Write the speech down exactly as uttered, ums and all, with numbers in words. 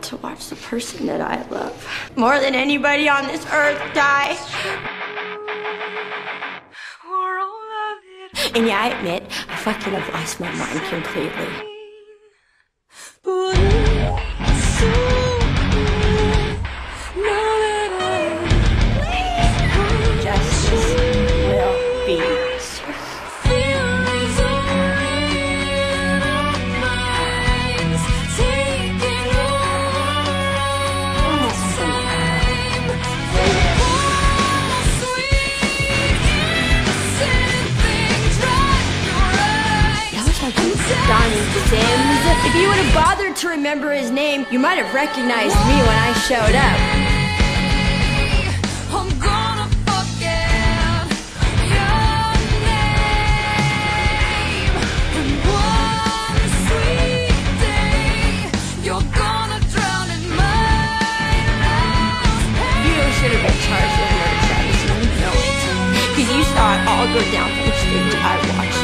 to watch the person that I love more than anybody on this earth die. And yeah, I admit, I fucking have lost my mind completely. Justice will be served. Donnie Sims. If you would have bothered to remember his name, you might have recognized me when I showed up. I'm gonna forget your name. And one sweet day, you're gonna drown in my love. You should have been charged with murder, Travis. You know it. Because you saw it all go down from the stage I watched.